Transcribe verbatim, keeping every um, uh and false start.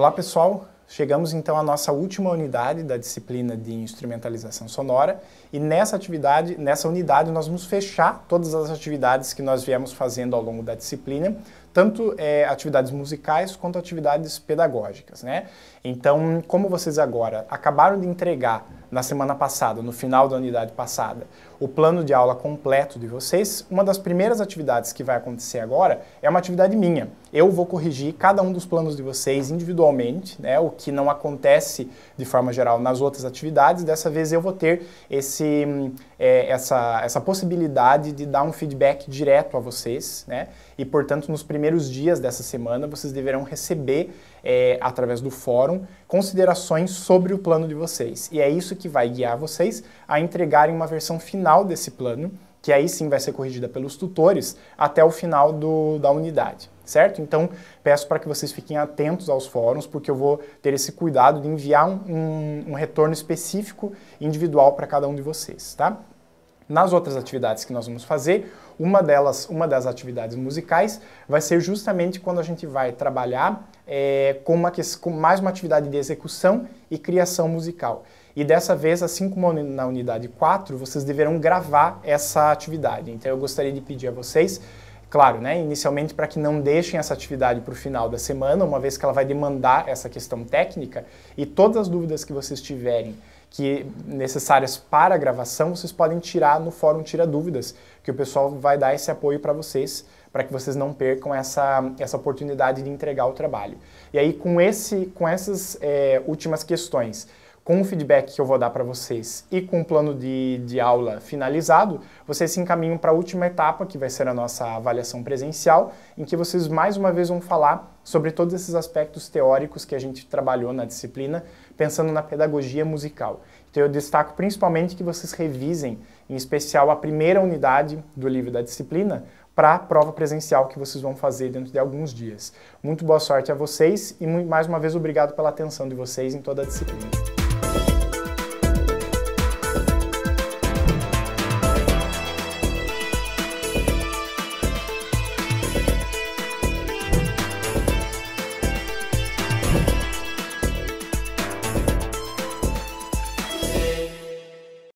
Olá pessoal, chegamos então à nossa última unidade da disciplina de instrumentalização sonora e nessa atividade, nessa unidade nós vamos fechar todas as atividades que nós viemos fazendo ao longo da disciplina, tanto é, atividades musicais quanto atividades pedagógicas, né? Então, como vocês agora acabaram de entregar na semana passada, no final da unidade passada, o plano de aula completo de vocês, uma das primeiras atividades que vai acontecer agora é uma atividade minha. Eu vou corrigir cada um dos planos de vocês individualmente, né, o que não acontece de forma geral nas outras atividades. Dessa vez eu vou ter esse, é, essa, essa possibilidade de dar um feedback direto a vocês, né, e portanto nos primeiros dias dessa semana vocês deverão receber, é, através do fórum, considerações sobre o plano de vocês. E é isso que vai guiar vocês a entregarem uma versão final desse plano, que aí sim vai ser corrigida pelos tutores até o final do, da unidade, certo? Então, peço para que vocês fiquem atentos aos fóruns, porque eu vou ter esse cuidado de enviar um, um, um retorno específico, individual para cada um de vocês, tá? Nas outras atividades que nós vamos fazer, uma delas, uma das atividades musicais vai ser justamente quando a gente vai trabalhar é, com, uma, com mais uma atividade de execução e criação musical. E dessa vez, assim como na unidade quatro, vocês deverão gravar essa atividade. Então eu gostaria de pedir a vocês, claro, né, inicialmente para que não deixem essa atividade para o final da semana, uma vez que ela vai demandar essa questão técnica, e todas as dúvidas que vocês tiverem que necessárias para a gravação, vocês podem tirar no fórum Tira Dúvidas, que o pessoal vai dar esse apoio para vocês, para que vocês não percam essa, essa oportunidade de entregar o trabalho. E aí, com, esse, com essas é, últimas questões, com o feedback que eu vou dar para vocês e com o plano de, de aula finalizado, vocês se encaminham para a última etapa, que vai ser a nossa avaliação presencial, em que vocês mais uma vez vão falar sobre todos esses aspectos teóricos que a gente trabalhou na disciplina, pensando na pedagogia musical. Então eu destaco principalmente que vocês revisem, em especial a primeira unidade do livro da disciplina, para a prova presencial que vocês vão fazer dentro de alguns dias. Muito boa sorte a vocês e mais uma vez obrigado pela atenção de vocês em toda a disciplina.